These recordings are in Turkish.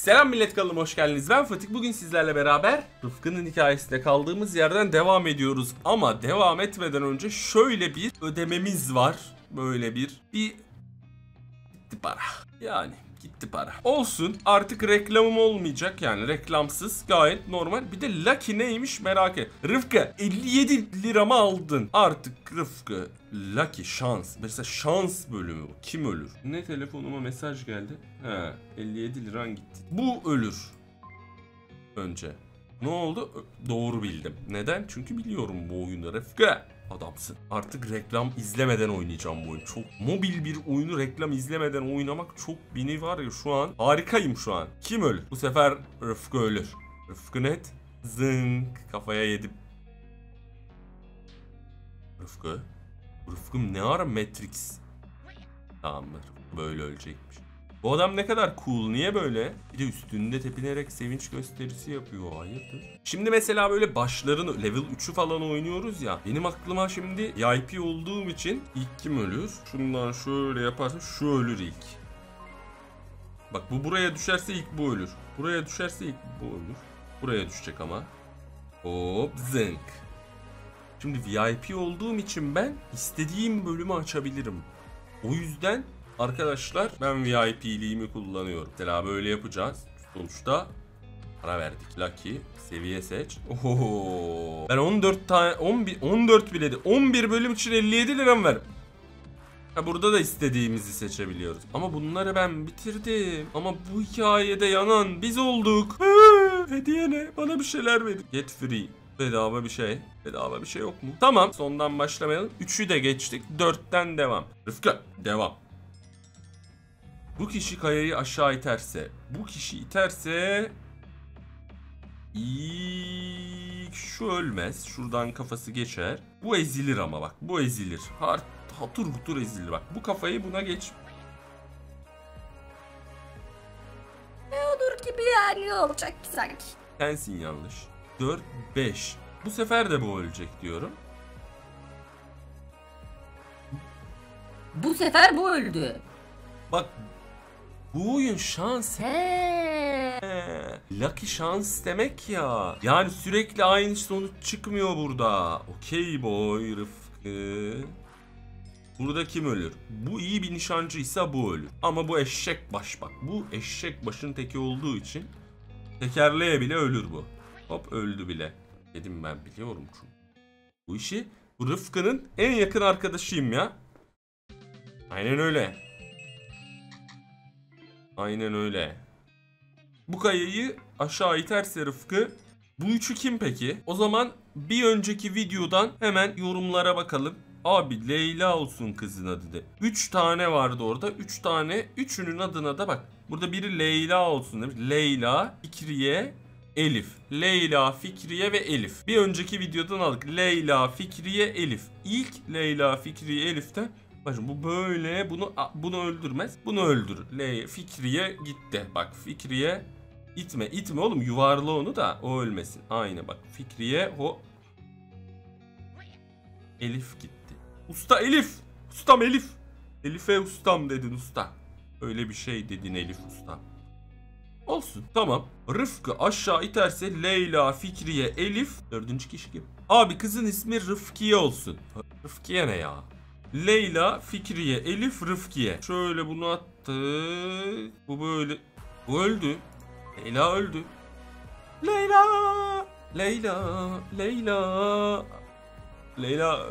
Selam millet, kanalıma hoş geldiniz. Ben Fatih. Bugün sizlerle beraber Rıfkı'nın hikayesinde kaldığımız yerden devam ediyoruz. Ama devam etmeden önce şöyle bir ödememiz var. Böyle bir gitti para. Yani gitti para. Olsun, artık reklamım olmayacak, yani reklamsız, gayet normal. Bir de Lucky neymiş merak et. Rıfkı 57 liramı aldın. Artık Rıfkı Lucky şans. Mesela şans bölümü bu. Kim ölür? Ne, telefonuma mesaj geldi. He, 57 liran gitti. Bu ölür. Önce. Ne oldu? Doğru bildim. Neden? Çünkü biliyorum bu oyunu Rıfkı. Adamsın. Artık reklam izlemeden oynayacağım bu oyunu. Çok mobil bir oyunu reklam izlemeden oynamak çok beni var ya şu an. Harikayım şu an. Kim ölür? Bu sefer Rıfkı ölür. Rıfkı net. Zınk. Kafaya yedim. Rıfkı. Rıfkım ne ara Matrix? Tamamdır. Böyle ölecekmiş. Bu adam ne kadar cool. Niye böyle? Bir de üstünde tepinerek sevinç gösterisi yapıyor. Hayırdır? Şimdi mesela böyle başların level 3'ü falan oynuyoruz ya. Benim aklıma şimdi VIP olduğum için ilk kim ölür? Şundan şöyle yaparsam şu ölür ilk. Bak bu buraya düşerse ilk bu ölür. Buraya düşerse ilk bu ölür. Buraya düşecek ama. Hop zınk. Şimdi VIP olduğum için ben istediğim bölümü açabilirim. O yüzden arkadaşlar ben VIP'liğimi kullanıyorum. Mesela böyle yapacağız. Sonuçta para verdik. Lucky seviye seç. Oho. Ben 14 tane 14 bile de 11 bölüm için 57 liram ver. Ha, burada da istediğimizi seçebiliyoruz. Ama bunları ben bitirdim. Ama bu hikayede yanan biz olduk. Hediye ne? Bana bir şeyler verin. Get free. Bedava bir şey. Bedava bir şey yok mu? Tamam. Sondan başlamayalım. 3'ü de geçtik. 4'ten devam. Rıfkı devam. Bu kişi kayayı aşağı iterse. Bu kişi iterse. İlk şu ölmez. Şuradan kafası geçer. Bu ezilir ama bak. Bu ezilir. Hatır hutur ezilir bak. Bu kafayı buna geç. Ne olur ki bir hali olacak ki sanki. Sensin yanlış. 4, 5. Bu sefer de bu ölecek diyorum. Bu sefer bu öldü. Bak. Bu oyun şans. He. Lucky şans demek ya. Yani sürekli aynı sonuç çıkmıyor burada. Okey boy Rıfkı. Burada kim ölür? Bu iyi bir nişancıysa bu ölür. Ama bu eşek baş bak. Bu eşek başın teki olduğu için tekerleğe bile ölür bu. Hop öldü bile. Dedim ben biliyorum çünkü. Bu işi bu Rıfkı'nın en yakın arkadaşıyım ya. Aynen öyle. Aynen öyle. Bu kayayı aşağı iterse Rıfkı. Bu üçü kim peki? O zaman bir önceki videodan hemen yorumlara bakalım. Abi Leyla olsun kızın adı de. 3 tane vardı orada. 3 tane. Üçünün adına da bak. Burada biri Leyla olsun demiş. Leyla, Fikriye, Elif. Leyla, Fikriye ve Elif. Bir önceki videodan aldık. Leyla, Fikriye, Elif. İlk Leyla, Fikriye, Elif'te. Bakın bu böyle bunu öldürmez. Bunu öldür. Fikriye gitti. Bak Fikriye itme oğlum, yuvarla onu da o ölmesin. Aynı bak. Fikriye Elif gitti. Usta Elif. Ustam Elif. Elif'e ustam dedin usta. Öyle bir şey dedin Elif ustam. Olsun tamam. Rıfkı aşağı iterse Leyla, Fikriye, Elif. Dördüncü kişi kim? Abi kızın ismi Rıfkiye olsun. Rıfkiye ne ya? Leyla, Fikriye, Elif, Rıfkiye. Şöyle bunu attı. Bu böyle. Bu öldü. Leyla öldü. Leyla. Leyla. Leyla. Leyla.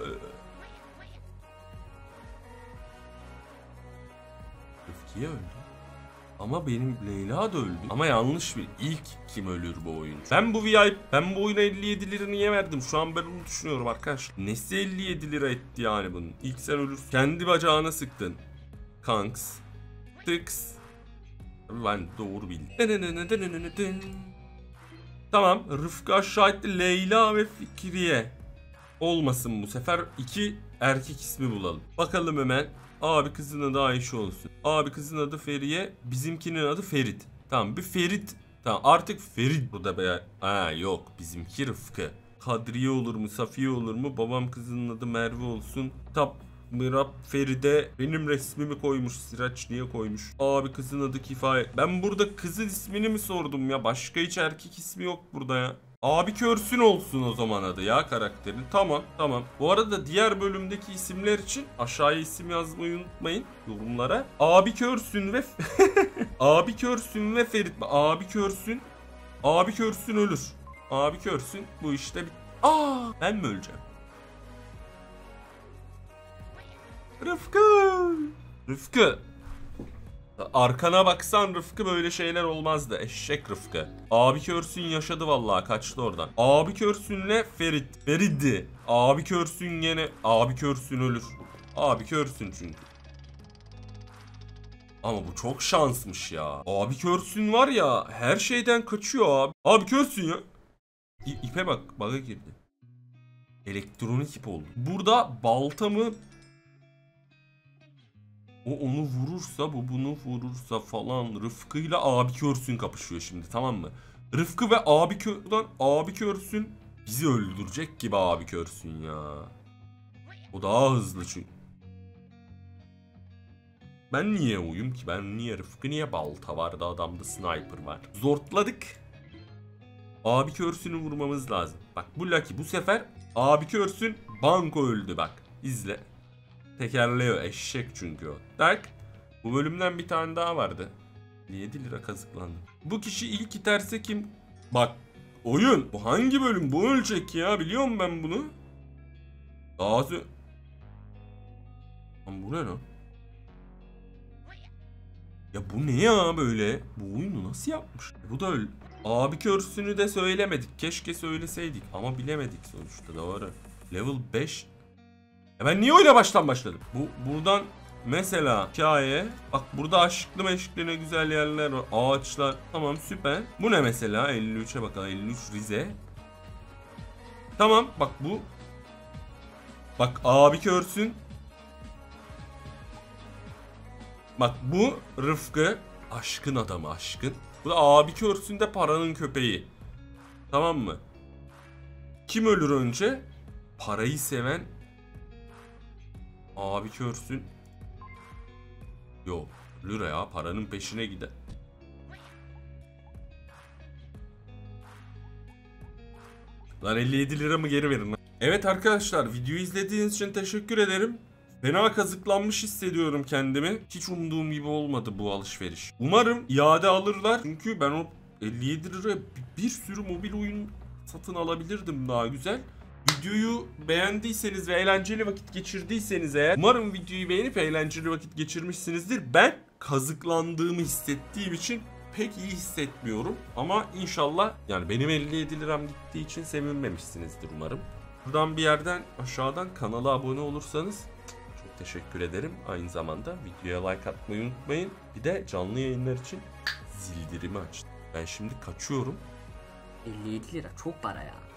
Rıfkiye öldü. Ama benim Leyla da öldü. Ama yanlış bir. İlk kim ölür bu oyun? Ben bu oyuna 57 lira niye verdim? Şu an ben onu düşünüyorum arkadaşlar. Nesi 57 lira etti yani bunun? İlk sen ölürsün. Kendi bacağına sıktın. Kanks. Tıks. Ben doğru bildim. Tamam. Rıfkı aşağı etti. Leyla ve Fikriye. Olmasın bu sefer. 2 erkek ismi bulalım. Bakalım hemen. Abi kızın adı Ayşe olsun. Abi kızın adı Feriye. Bizimkinin adı Ferit. Tamam bir Ferit. Tamam artık Ferit burada be. Ha yok bizimki Rıfkı. Kadriye olur mu? Safiye olur mu? Babam kızının adı Merve olsun. Mirab Feride benim resmimi koymuş. Siraç niye koymuş? Abi kızın adı Kifayet. Ben burada kızın ismini mi sordum ya? Başka hiç erkek ismi yok burada ya. Abi Körsün olsun o zaman adı ya karakterin. Tamam tamam. Bu arada diğer bölümdeki isimler için aşağıya isim yazmayı unutmayın yorumlara. Abi Körsün ve Abi Körsün ve Ferit. Abi Körsün. Abi Körsün ölür. Abi Körsün bu işte bir... Ben mi öleceğim? Rıfkı. Rıfkı. Arkana baksan Rıfkı böyle şeyler olmazdı. Eşek Rıfkı. Abi Körsün yaşadı vallahi kaçtı oradan. Abi Körsün'le Ferit. Ferid'i. Abi Körsün gene. Abi Körsün ölür. Abi Körsün çünkü. Ama bu çok şansmış ya. Abi Körsün var ya her şeyden kaçıyor abi. Abi Körsün ya. İpe bak. Bug'a girdi. Elektronik ip oldu. Burada balta mı? O onu vurursa bu bunu vurursa falan Rıfkı'yla abi Körsün kapışıyor şimdi tamam mı? Rıfkı ve abi Körsün bizi öldürecek gibi abi Körsün ya. O daha hızlı çünkü. Ben niye uyum ki? Ben niye Rıfkı niye balta vardı adamda sniper var. Zortladık. Abi Körsün'ü vurmamız lazım. Bak bu Lucky bu sefer abi Körsün banko öldü bak. İzle. Tekerliyor eşek çünkü o. Tak. Bu bölümden bir tane daha vardı. 7 lira kazıklandım. Bu kişi ilk iterse kim? Bak oyun. Bu hangi bölüm? Bu ölecek ya. Biliyorum ben bunu. Gazi. Lan bu ne lan? Ya bu ne ya böyle? Bu oyunu nasıl yapmış? Bu da öyle. Abi Körsün'ü de söylemedik. Keşke söyleseydik. Ama bilemedik sonuçta doğru. Level 5. Ya ben niye oyuna baştan başladım? Buradan mesela hikaye. Bak burada aşklı meşkli ne güzel yerler var. Ağaçlar. Tamam süper. Bu ne mesela? 53'e bakalım. 53 Rize. Tamam bak bu. Bak abi Körsün. Bak bu Rıfkı. Aşkın adamı aşkın. Bu da abi Körsün de paranın köpeği. Tamam mı? Kim ölür önce? Parayı seven abi Körsün. Yok. Lüra ya paranın peşine gider. Lan 57 lira mı geri verin lan. Evet arkadaşlar videoyu izlediğiniz için teşekkür ederim. Fena kazıklanmış hissediyorum kendimi. Hiç umduğum gibi olmadı bu alışveriş. Umarım iade alırlar. Çünkü ben o 57 liraya bir sürü mobil oyun satın alabilirdim daha güzel. Videoyu beğendiyseniz ve eğlenceli vakit geçirdiyseniz eğer umarım videoyu beğenip eğlenceli vakit geçirmişsinizdir. Ben kazıklandığımı hissettiğim için pek iyi hissetmiyorum. Ama inşallah yani benim 57 liram gittiği için sevinmemişsinizdir umarım. Buradan bir yerden aşağıdan kanala abone olursanız çok teşekkür ederim. Aynı zamanda videoya like atmayı unutmayın. Bir de canlı yayınlar için zildirimi açtım. Ben şimdi kaçıyorum. 57 lira çok para ya.